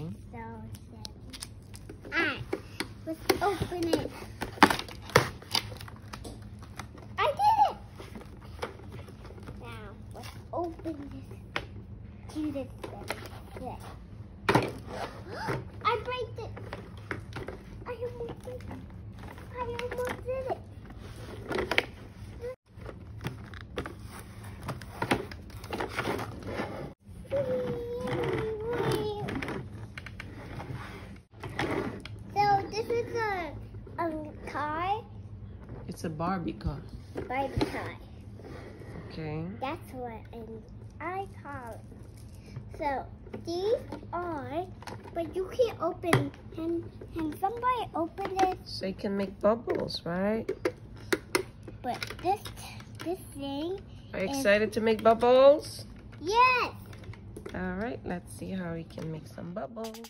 So alright, let's open it. I did it! Now, let's open this. Do this thing. I breaked it. I almost did it. I almost did it. So this is a car. It's a Barbie car. Barbie car. Okay. That's what I call it. So these are, but you can't open. Can somebody open it? So you can make bubbles, right? But this thing. Are you excited to make bubbles? Yes. All right, let's see how we can make some bubbles.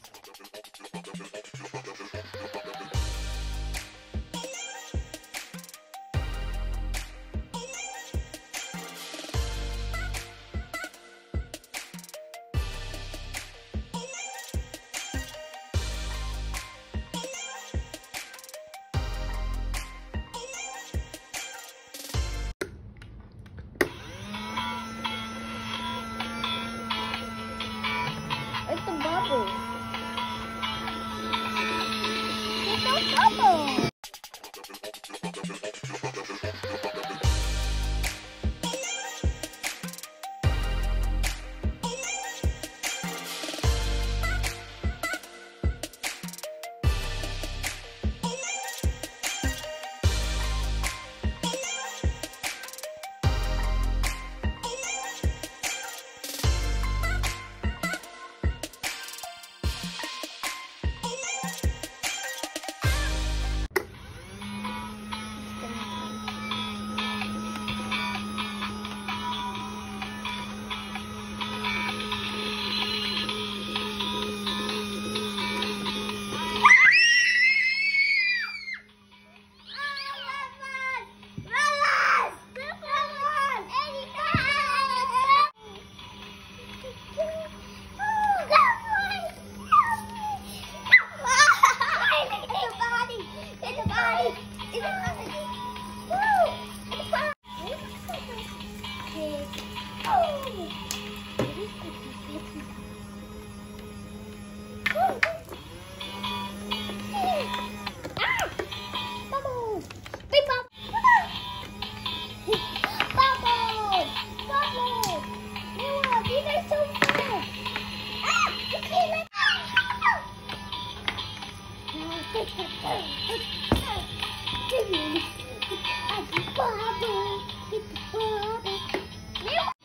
It's a bubble. It's a bubble. Bubble.